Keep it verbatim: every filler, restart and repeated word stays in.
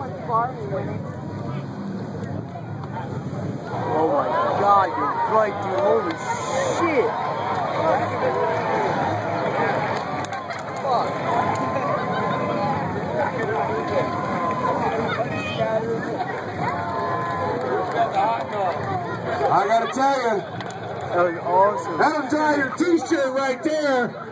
Oh my God, you're right, dude. Holy shit. Fuck. I gotta tell you, that was awesome. that'll dry your t-shirt right there.